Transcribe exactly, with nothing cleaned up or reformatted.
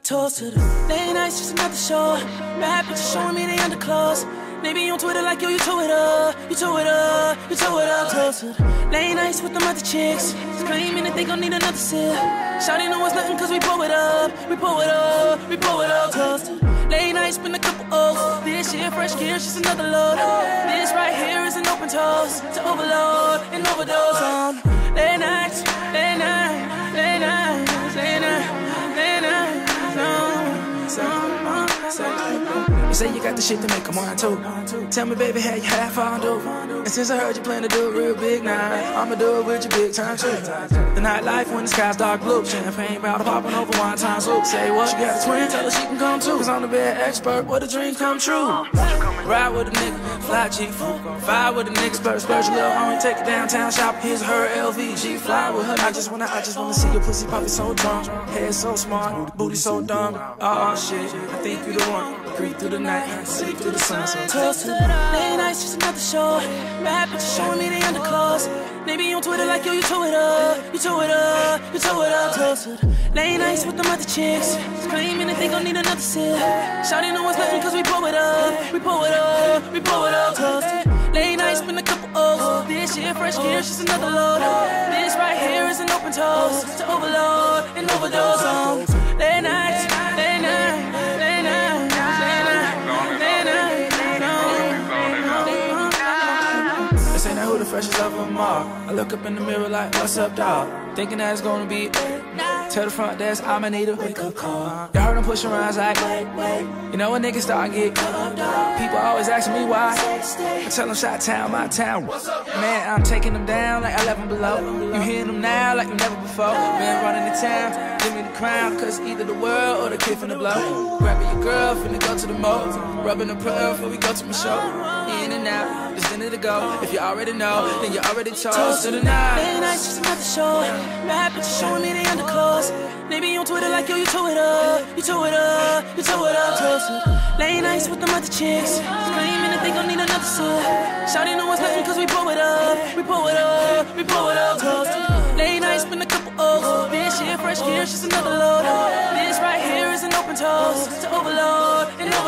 Toast to the late nights, just another show. Bad bitches showing me they underclothes. They be on Twitter like, yo, you tow it up, you tow it up, you tow it up. Toast to the late nights with them other chicks, claiming that they gon' need another sip. Shawty know it's nothing cause we pull it up, we pull it up, we pull it up. Toast to the late nights, spin a couple O's. This shit, fresh gear, just another load. This right here is an open toast to overload and overdose on. Late nights, late nights, late nights, late nights, late nights. You say you got the shit to make 'em want to. Tell me, baby, how you half on do. And since I heard you plan to do it real big now, I'ma do it with you big time too. The nightlife when the sky's dark blue, champagne bottle popping over wine time soup. Say what? She got a twin, tell her she can come too. Cause I'm the bad expert, where the dreams come true. Ride with a nigga, fly G, fly with a nigga, splurge, splurge a little homie, take it downtown, shop, here's her L V, G, fly with her. I just wanna, I just wanna see your pussy poppy so drunk, head so smart, booty so dumb. Oh shit, I think you the one. Creep through the night, sleep through the sun. So toast to the late nights, just another show. Bad bitches showing me they underclothes. They be on Twitter like, yo, you tow it up, you tow it up, you tow it up. Toast to the late nights with them other chicks, claiming that they gon' need another sip. Shawty know it's nothing cause we pull it up, we pull it up, we pull it up. Toast to the late nights, spin a couple O's. This shit, fresh gear, just another load. This right here is an open toast to overload and overdose on. Late nights, late nights, late nights, late nights, late nights, late nights. They say now who the freshest of them all. I look up in the mirror like, what's up, dog? Thinking that it's gonna be. Tell the front desk I'ma need a wake up call. Y'all heard them pushing around like, you know when niggas start get. People always asking me why. I tell them shot town, my town. Man, I'm taking them down like eleven below. You hearing them now like you never before. Been running the town, give me the crown, cause either the world or the kid finna blow. Grabbing your girl, finna go to the mall. Rubbing the pearl before we go to my show. In and out, it's dinner to go. If you already know, then you already toast to the night. Late nights, just another show. Bad bitches showing me they underclothes. They be on Twitter like, yo, you tow it up, you tow it up, you tow it up. Toast to the late nights with them other chicks, claiming that they gon' need another sip. Shawty know it's nothing cause we pull it up, we pull it up, we pull it up. Toast to the late nights, spin a couple O's. This shit, fresh gear, just another load. This right here is an open toast to overload and